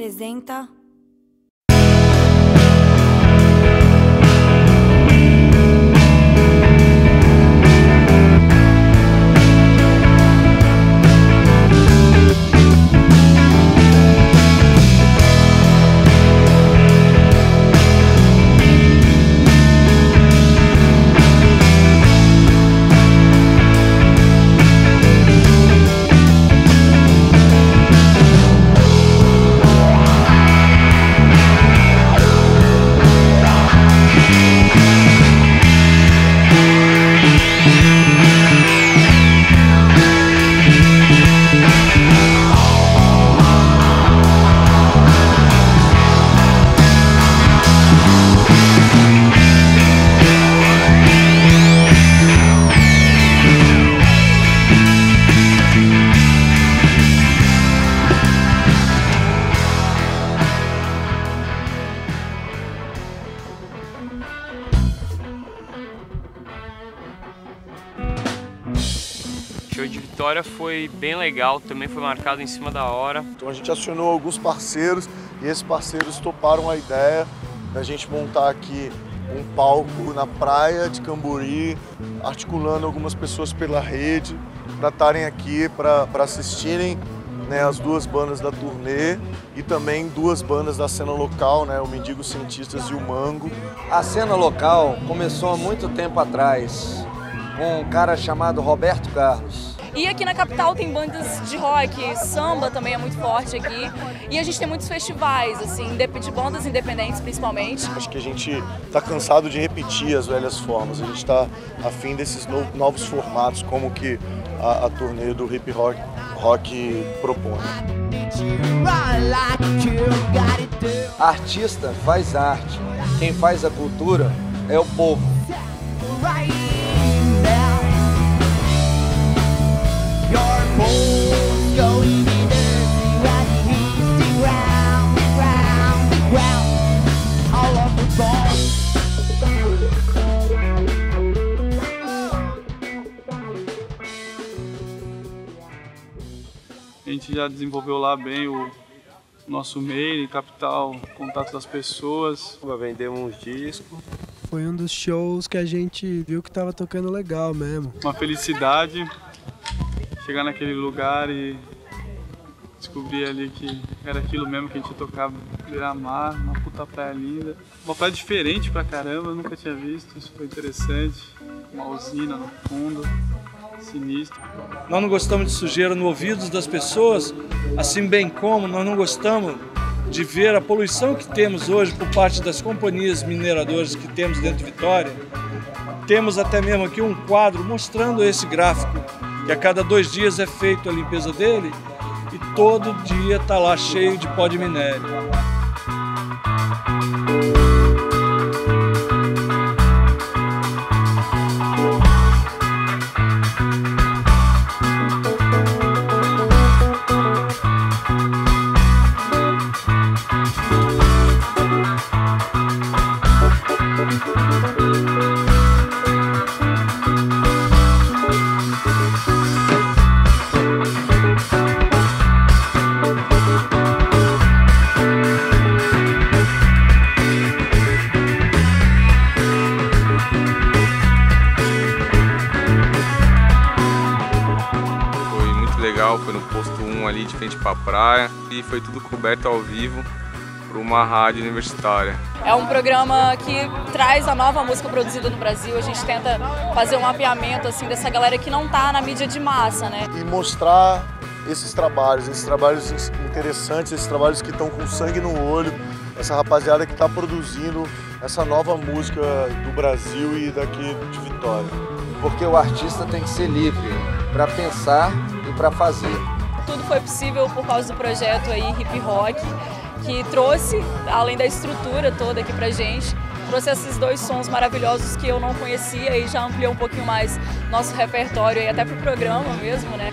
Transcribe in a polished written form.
apresenta... O show de Vitória foi bem legal, também foi marcado em cima da hora. Então a gente acionou alguns parceiros e esses parceiros toparam a ideia da gente montar aqui um palco na praia de Camburi, articulando algumas pessoas pela rede para estarem aqui para assistirem, né, as duas bandas da turnê e também duas bandas da cena local, né, o Mendigos Cientistas e o Mango. A cena local começou há muito tempo atrás, com um cara chamado Roberto Carlos. E aqui na capital tem bandas de rock, samba também é muito forte aqui. E a gente tem muitos festivais, assim, de bandas independentes principalmente. Acho que a gente está cansado de repetir as velhas formas, a gente está afim desses novos formatos, como que a turnê do hip rock propõe. Artista faz arte, quem faz a cultura é o povo. A gente já desenvolveu lá bem o nosso mail, capital, contato das pessoas. Vendemos uns discos. Foi um dos shows que a gente viu que estava tocando legal mesmo. Uma felicidade chegar naquele lugar e descobrir ali que era aquilo mesmo que a gente tocava, Beira-Mar, uma puta praia linda. Uma praia diferente pra caramba, eu nunca tinha visto, isso foi interessante. Uma usina no fundo, sinistro. Nós não gostamos de sujeira no ouvido das pessoas, assim bem como nós não gostamos de ver a poluição que temos hoje por parte das companhias mineradoras que temos dentro de Vitória. Temos até mesmo aqui um quadro mostrando esse gráfico, que a cada 2 dias é feita a limpeza dele e todo dia está lá cheio de pó de minério. Foi no posto 1 ali de frente para a praia e foi tudo coberto ao vivo por uma rádio universitária. É um programa que traz a nova música produzida no Brasil, a gente tenta fazer um mapeamento assim, dessa galera que não está na mídia de massa, né? E mostrar esses trabalhos interessantes, esses trabalhos que estão com sangue no olho, essa rapaziada que está produzindo essa nova música do Brasil e daqui de Vitória. Porque o artista tem que ser livre para pensar e para fazer. Tudo foi possível por causa do projeto aí Hip Rock, que trouxe, além da estrutura toda aqui pra gente, trouxe esses 2 sons maravilhosos que eu não conhecia e já ampliou um pouquinho mais nosso repertório e até pro programa mesmo, né?